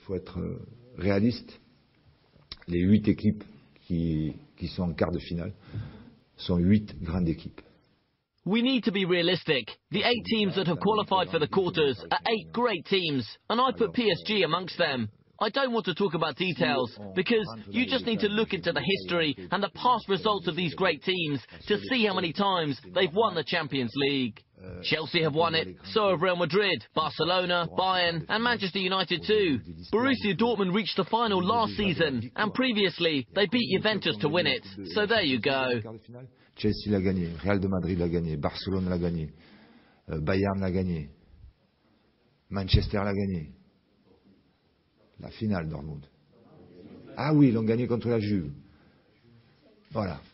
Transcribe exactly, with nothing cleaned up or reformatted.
faut être réaliste. Les huit équipes qui, qui sont en quart de finale sont huit grandes équipes. We need to be realistic. The eight teams that have qualified for the quarters are eight great teams, and I put P S G amongst them. I don't want to talk about details, because you just need to look into the history and the past results of these great teams to see how many times they've won the Champions League. Chelsea have won it, so have Real Madrid, Barcelona, Bayern and Manchester United too. Borussia Dortmund reached the final last season, and previously they beat Juventus to win it. So there you go. Chelsea l'a gagné, Real de Madrid l'a gagné, Barcelone l'a gagné, Bayern l'a gagné, Manchester l'a gagné. La finale, Dortmund. Ah oui, ils l'ont gagné contre la Juve. Voilà.